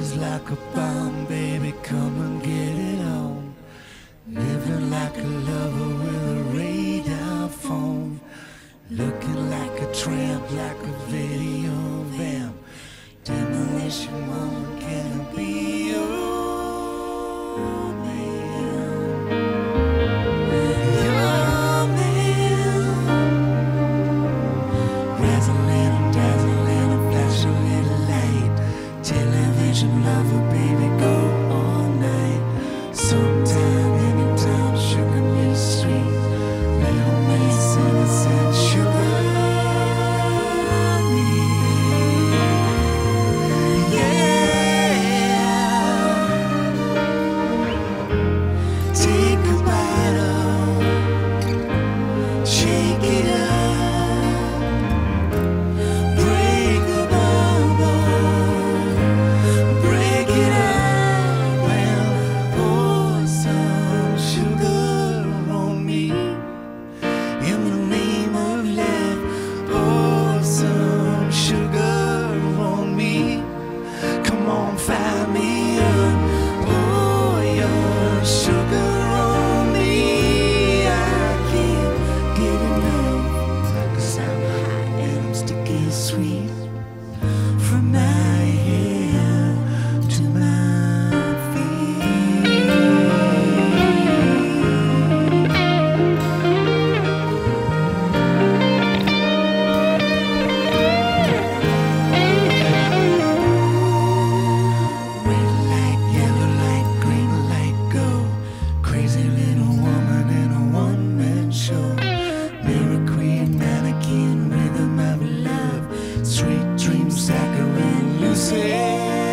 is like a bomb, baby, come and get it on. Living like a lover with a radar phone. Looking like a tramp, like a video vamp. Demolition woman, can it be your man? Your man. Razzling, dazzling, flash a little light. Television lover, baby, go all night. Sometime, anytime, sugar me sweet. Little miss innocent sugar me. Yeah. Take a bite of, shake it up. Break the bubble, break it up. Well, pour some sugar on me. In the name of love, pour some sugar on me. Come on, fire me up, pour your sugar on me. I can't get enough, 'cause I'm hot and I'm sticky sweet. From my head to my feet. Red light, yellow light, green light, go. Crazy little woman in a one-man show. Lyric queen, mannequin, rhythm of love. Sweet dreams, saccharine, Lucy.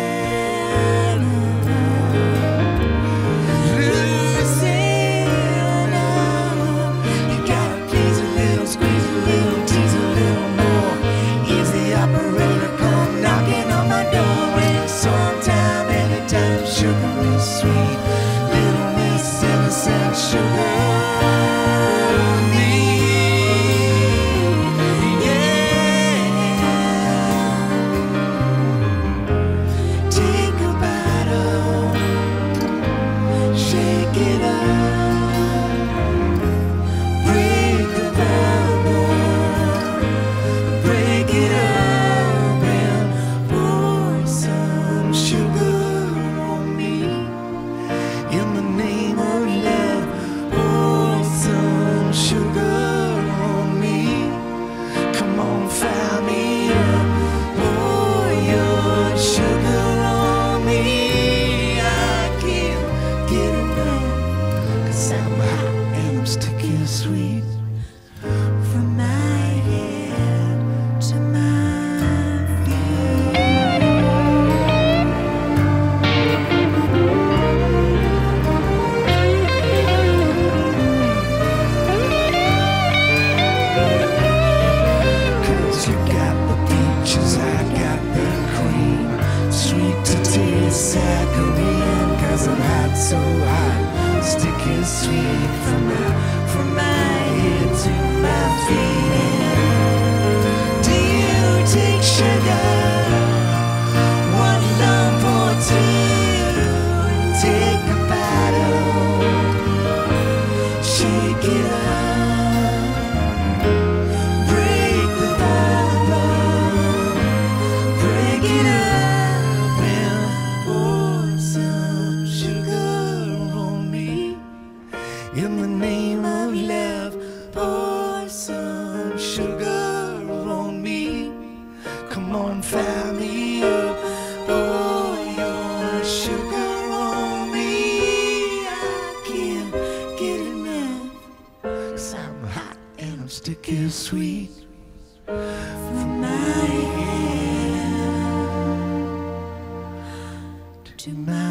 You gotta please a little, squeeze a little, tease a little more. Is the operator come knocking on my door? And sometime, anytime, sugar is sweet. Little miss innocent sugar me. Yeah. Take a bite of, shake it up. Break the bubble, break it up, and pour some sugar on me. In the name of love, pour some sugar on me. Come on, fire me up, pour your sugar on me. I can't get enough, 'cause I'm hot and I'm sticky and sweet. From my head to my feet. 'Cause you got the peaches, I got the cream. Sweet to taste, saccharine. 'Cause I'm hot, so hot, sticky and sweet. From my head to my feet. Do you take sugar? One lump or two, and take a bite of, shake it up. Break the bubble, break it up, and pour some sugar on me. In the name of love, pour some sugar on me. Come on, fire me up, pour your sugar on me. I can't get enough, 'cause I'm hot and I'm sticky and sweet. From my head to my